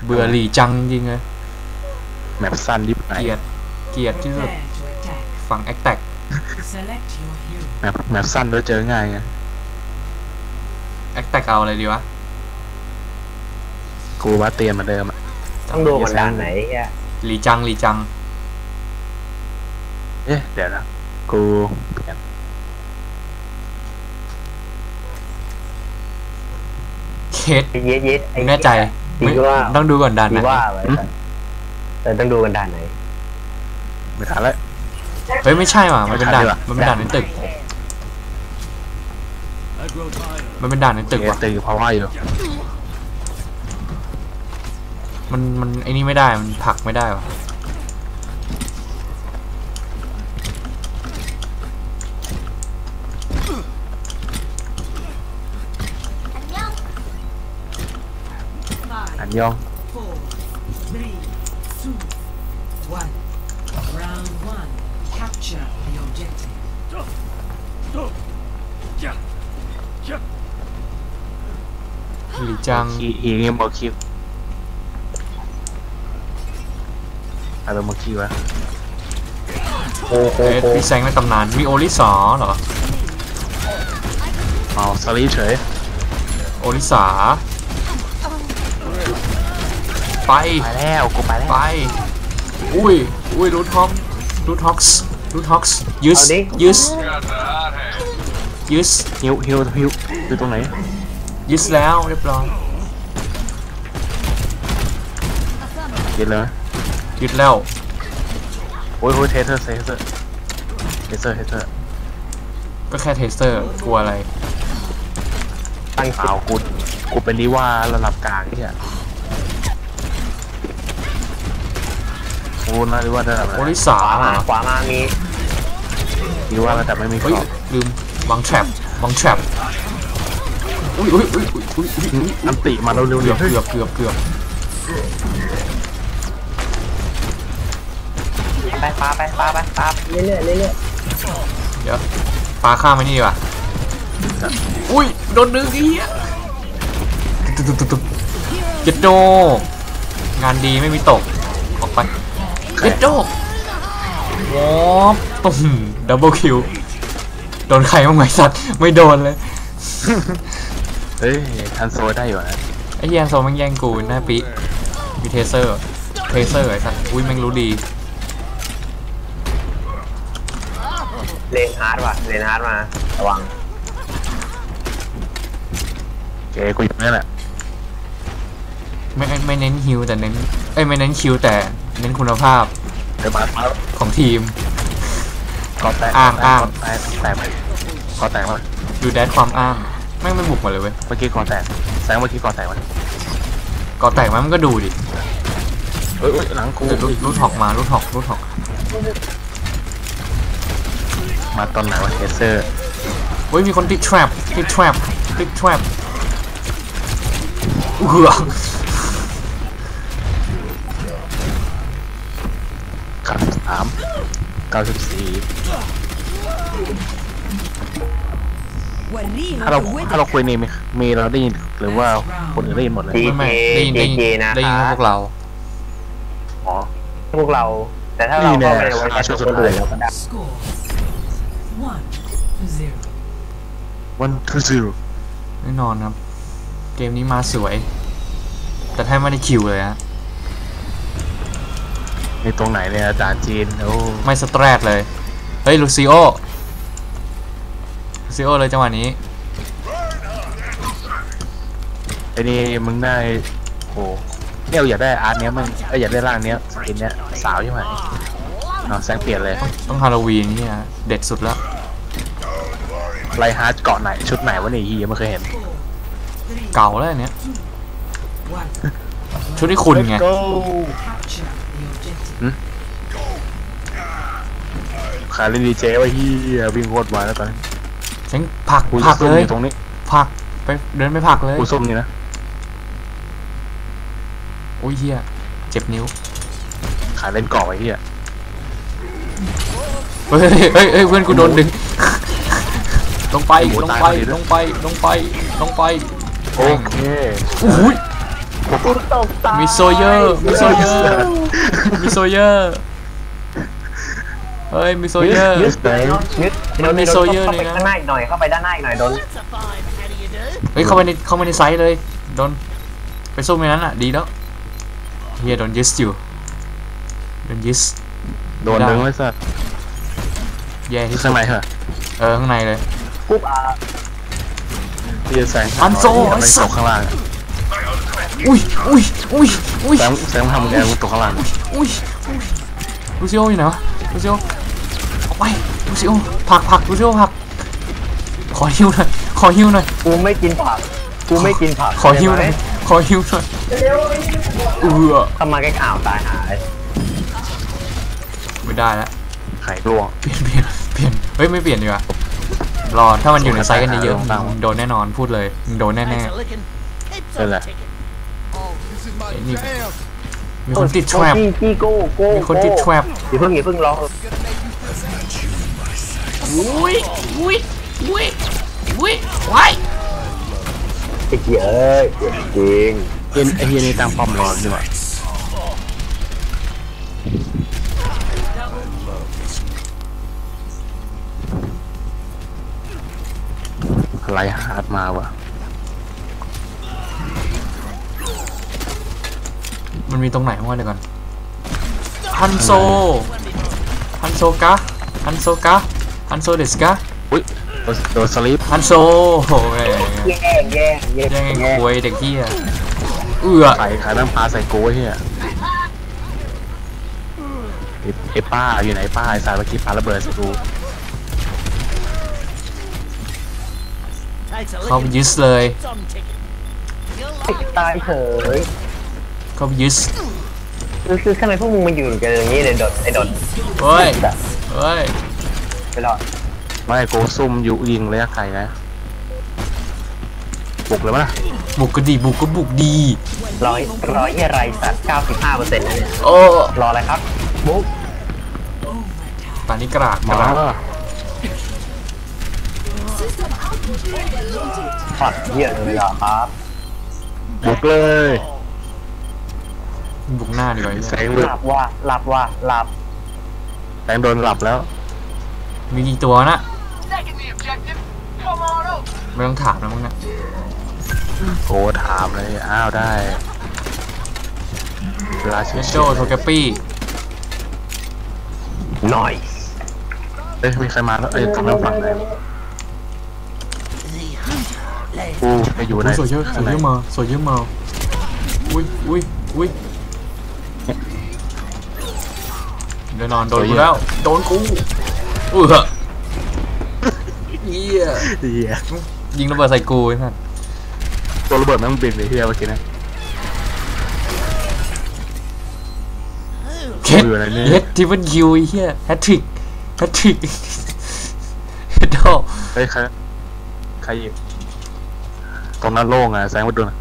เบื่อหลีจังจริงเลยแมปสั้นยิบไหนเกลียดที่สุดฝั่งแอคแท็กแมปสั้นแล้วเจอง่ายไงแอคแท็กเอาอะไรดีวะกูว่าเตียนมาเดิมต้องดูมันด้านไหนแค่หลีจังเดี๋ยวนะกูเปลี่ยนเคสเย็ดแน่ใจไม่ต้องดูก่อนด่านไหนแต่ต้องดูกันด่านไหนไม่ทันแล้วเฮ้ยไม่ใช่ว่ะมันเป็นด่านในตึกมันเป็นด่านในตึกว่ะตึกเพราะว่าอยู่มันไอ้นี่ไม่ได้มันผลักไม่ได้ว่ะอันยองหลีจังอีเงี้ยโมคิวอะไรโมคิวะพี่แซงในตำนานมีโอริสาเหรอเอาสลีเฉยโอริสาไปแล้วกูไปแล้วไปอุ้ยรูทฮอกส์ยืสฮิวอยู่ตรงไหนยืสแล้วเรียบร้อยยึดเลยยึดแล้วโอ้ยเทเซอร์ก็แค่เทสเตอร์กลัวอะไรตั้งเปล่ากูเป็นลิว่าระดับกลางเนี่ยกูน่าลิว่าระดับโอริสาขวามามีลิว่าระดับไม่มีขอบลืมวางแทร็บอุ้ยอันติมาเร็วเกือบไปปาเรื่อยเดี๋ยวปลาข้ามไปนี่ว่ะอุ้ยโดนดึงอีกเจ็ดโดงานดีไม่มีตกออกไปเจ็ดโดวอปตุ้มดับเบิลคิวโดนใครบ้างไหมสัตว์ไม่โดนเลยเฮ้ยทันโซได้อยู่นะไอ้แยนโซมันแย่งกูหน้าปีมีเทเซอร์ไอ้สัตว์อุ้ยแม่งรู้ดีเลนฮาร์ดมาระวังกูอยู่นี่แหละไม่เน้นฮิวแต่เน้นไม่เน้นคิวแต่เน้นคุณภาพของทีมก็แตกอ้างแตกแล้วดูแดดความอ้างไม่บุกมาเลยเว้ยเมื่อกี้ก่อแตกแสงเมื่อกี้ก่อแตกมันก็ดูดิหลังกูรูทหอกมารูทหอกมาตอนไหนวะเทเซอร์เฮ้ยมีคนติดแทรป 93 94ถ้าเราคุยนี่มีเราได้ยินหรือว่าคนอื่นได้ยินหมดเลยไม่ได้ยินพวกเราอ๋อพวกเราแต่ถ้าเราเข้าไปในวันชุดสุดท้ายแล้วก็ได้แน่นอนครับเกมนี้มาสวยแต่แทบไม่ได้คิวเลยฮะในตรงไหนเนี่ยอาจารย์จีนไม่สแตรทเลยเฮ้ยลูซิโอเลยจังหวะนี้ไอ้นี่มึงได้โหเนี่ยอยากได้อาร์ตเนี้ยมึงอยากได้ร่างเนี้ยสกินเนี้ยสาวใช่ไหมแซงเปลี่ยนเลยต้องฮาโลวีนเนี่ยเด็ดสุดแล้วไลฮาร์ดเกาะไหนชุดไหนวะเนี่ยฮีไม่เคยเห็นเก่าแล้วเนี้ยชุดที่คุณไงขาเล่นดีเจว่าฮีวิ่งโคตรมาแล้วตอนนี้ฉันผักเลยตรงนี้ผักไปเดินไปผักเลยกูส้มนี่นะโอ้ยเฮียเจ็บนิ้วขาเล่นเกาะไอ้เฮียเฮ้ยเพื่อนกูโดนดึงลงไปโอเคอุ้ยกูตกตามีโซเยอร์มีโซเยอร์มีโซเยอร์เฮ้ยมีโซเยอร์ยึดเลยยึดมันมีโซเยอร์เข้าไปเลยนะข้างหน้าอีกหน่อยเข้าไปด้านหน้าอีกหน่อยโดนเฮ้ยเข้าไปในไซส์เลยโดนไปสู้ในนั้นอ่ะดีแล้วเฮียโดนยึดอยู่โดนยึดโดนดึงไว้สัสแย่ที่สุข้าดงในเหรอข้างในเลยปุ๊บที่จะแซงอันโซ่ไปตกข้างล่างอุ้ยอุ้ยอุ้ยอุ้ยแซงทำไงมึงตกข้างล่างอุ้ยลูซิโออยู่ไหนวะลูซิโอออกไปลูซิโอผักลูซิโอผักขอฮิวหน่อยขอฮิวหน่อยกูไม่กินผักกูไม่กินผักขอฮิวหน่อยขอฮิวหน่อยทำมาแค่ข่าวตายหายไม่ได้แล้วไข่ร่วงเปลี่ยนเฮ้ยไม่เปลี่ยนดีกว่ารอถ้ามันอยู่ในไซส์กันเยอะๆมึงโดนแน่นอนพูดเลยมึงโดนแน่ๆนั่นแหละนี่มีคนติดแทรปจี้โก้มีคนติดแทรปอย่าเพิ่งรออุ้ยไว้ไอ้เหี้ยเอ้ยจริงไอ้เฮียนี่ตั้งป้อมรอดีกว่าไล่ฮาร์ดมาวะมันมีตรงไหนวะเดี๋ยวก่อนฮันโซกะฮันโซเดสกะอุ้ยโดนสลิปฮันโซโอ้ยแย่งควยเด็กเหี้ยไข่น้ำปลาใส่โก้เฮียไอ้ป้าอยู่ไหนป้าไอ้สายเมื่อกี้ปลาระเบิดใส่กูเข้าไปยึดเลยตายเฉยเข้าไปยึดคือทำไมพวกมึงมาอยู่กันอย่างนี้เลยไอ้ดดเฮ้ยไปรอดไม่โก้ซุ่มอยู่ยิงระยะไกลนะบุกเลยมั้ยบุกก็บุกดีร้อยอะไรสัตว์ 95%แล้วเนี่ยโอ้รออะไรครับบุ๊กตอนนี้กระดาษมาผัดเหี้ยเลยเหรอครับบุกเลยบุกหน้าดีกว่าแสงหลับว่าแสงโดนหลับแล้วมีกี่ตัวนะไม่ต้องถามนะมึงนะโก้ถามเลยอ้าวได้เวลาเชโดโทแกปี้หน่อยเอ้ยมีใครมาแล้วเอ้ยตรงนั้นฝั่งไหนกูไปอยู่ในสวยเยอะมาอุ้ยแน่นอนโดนกูแล้วโดนกูเหี้ยเหี้ยยิงระเบิดใส่กูไอ้สัสตัวระเบิดแม่งบินเลยที่เมื่อกี้นะเฮ็ดที่มันคิวไอ้เหี้ยแฮตทริกเฮ็ดโดเฮ้ยใครยิงตรงนั้นโล่งอ่ะแสงมาดูนะ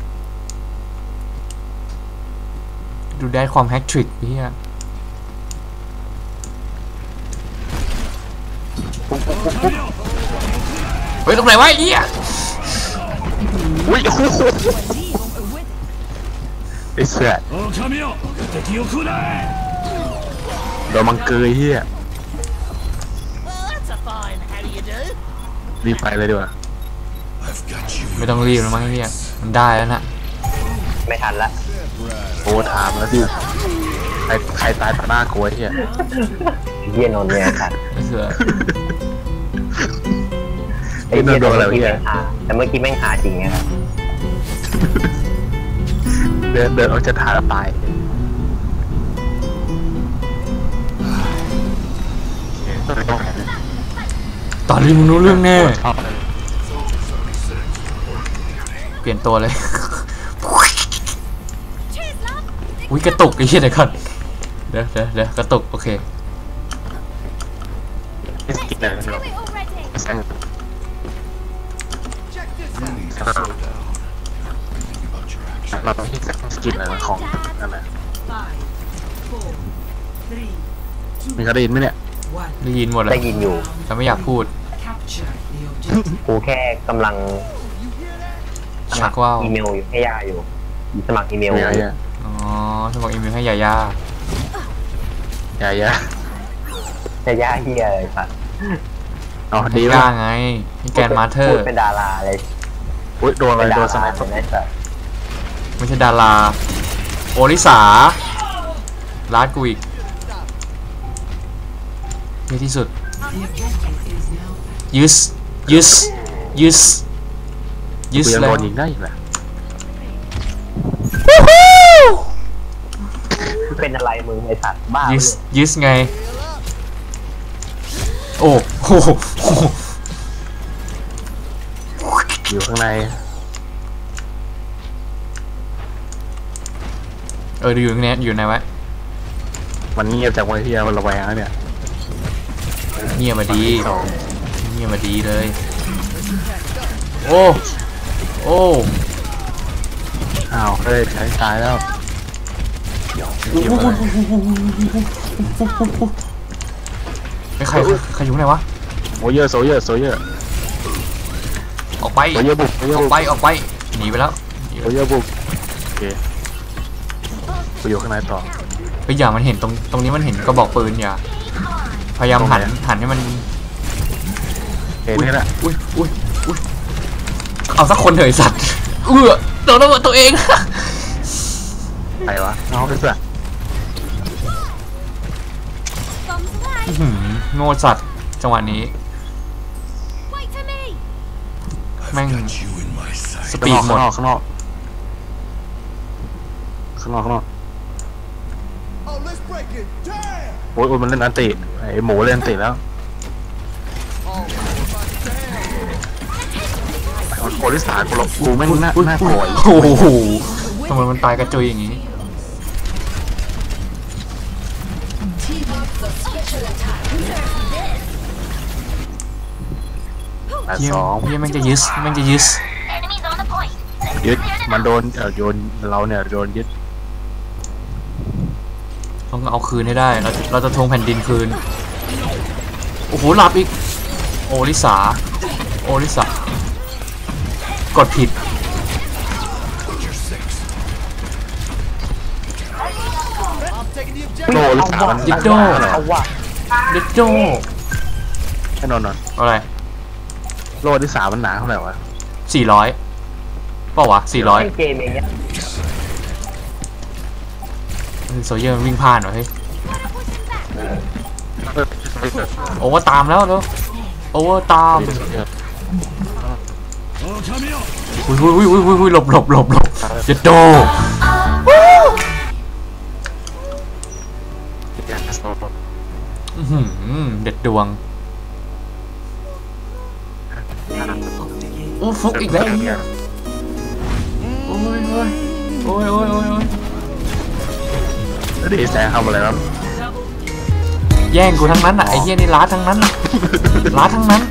ดูได้ความแฮตทริกไอ้เหี้ยเฮ้ยตรงไหนวะไอ้เหี้ยอุ้ยไอ้เสือโดนมังเกยเฮียรีบไปเลยดีกว่าไม่ต้องรีบแล้วมั้งไอ้เหี้ยมันได้แล้วนะไม่ทันละโอ้ถามแล้วสิใครตายต่อหน้าโกยเฮียเหี้ยนนท์เนี่ยครับไอ้เสือไอ้เหี้ยโดนอะไรเนี่ยแต่เมื่อกี้แม่งหาจริงไงครับเดินออกจะถ่ายตายตอนนี้มึงรู้เรื่องแน่เปลี่ยนตัวเลย อุ้ยกระตุกไอ้เหี้ยเดี๋ยวก่อนเดี๋ยวกระตุกโอเคไม่สกินอะไรไม่รู้แซงเราต้องที่สกินอะไรของนั่นแหละมีใครได้ยินไหมเนี่ยได้ยินหมดเลยได้ยินอยู่แต่ไม่อยากพูดกูแค่กำลังชักว่าวอีเมลอยู่ให้ย่าอยู่สมัครอีเมลเมียเนี่ยอ๋อสมัครอีเมลให้ยาย่าอย่าจะย่าเฮียอะไรสัตว์อ๋อให้ดีย่าว่ะไงนี่แกนมาเธอพูร์ดเป็นดาราเลยอุ้ยโดนอะไรเป็นโดดานสราไนเปอเป็นร์ไอ้สัตว์ไม่ใช่ดารา โอริสาลาดกูอีกเท่ที่สุดยึสยึสยึสยึสกูยังแล้โดวนยิงได้อีกแหละเป็นอะไรมึงไอ้สัตว์บ้ายึสเลยยึสไงโอ้โหอยู่ข้างในดูอยู่ในอยู่ไหนวะมันเงียบจากวันที่มันระแวงแล้วเนี่ยเงียบมาดีสองเงียบมาดีเลยโอ้โอ้อ้าวเฮ้ยใช้ตายแล้วเกี่ยวอะไรไอ้ใครอยู่ไหนวะโซเยอร์โซเยอร์โซเยอร์ออกไปโซเยอร์บุกโซเยออร์อบุกกไปออกไปหนีไปแล้วโซเยอร์บุกโอเคกูอยู่ข้างในต่อเฮ้ยอย่ามันเห็นตรงนี้มันเห็นกระบอกปืนอย่าพยายามหันให้มันเห็นนี่แหละอุ้ยเอาสักคนเถอะไอ้สัตว์โดนระเบิดตัวเองใครวะน้องเป็นสัตว์อื้อหือโง่สัตว์จังหวะนี้แม่งสปีดหมดข้างนอกโอ้ยมันเล่นอันติไอหมูเล่นอันติแล้วโอริสากูไม่น่าโกรธโอ้โหทำไมมันตายกระจุยอย่างนี้แต่เฮียสองเฮียแม่งจะยึดยึดมันโดนโยนเราเนี่ยโดนยึดต้องเอาคืนให้ได้เราจะทวงแผ่นดินคืนโอ้โหหลับอีกโอริสากดผิดโลหรือสามมันยิดโดเอาว่ะเด็ดโจให้นอนอะไรโลที่สามมันหนาเท่าไหร่วะ 400เปล่าวะ400 เล่นเกมอย่างเงี้ยโซเยอร์วิ่งผ่านวะเฮ้ยโอเวอร์ตามแล้วเนอะโอเวอร์ตามอุ้ยหลบเจ็ดโดอื้อหือเด็ดดวงโอ้ฟุกอีกแล้วโอ้ยแล้วดิแซงทำอะไรครับแย่งกูทั้งนั้นอ่ะไอ้เหี้ยนี่ล้าทั้งนั้นอ่ะล้าทั้งนั้น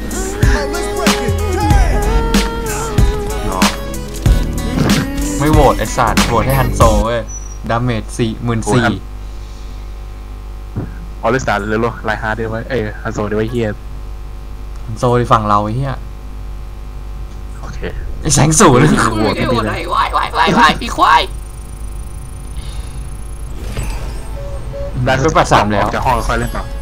อ๋อไม่โหวตไอ้สัตว์โหวตให้ฮันโซเว้ยดาเมจ44,000 ออริสาหรือโลไลฮาร์ดด้วยไว้ฮันโซด้วยไว้เฮียฮันโซในฝั่งเราไอ้เหี้ยโอเคไอ้แสงสูงเลยโหวตไม่ดีเลยวายพี่ควายได้เป็นปัด3แล้วจะห้องค่อยเล่นต่อ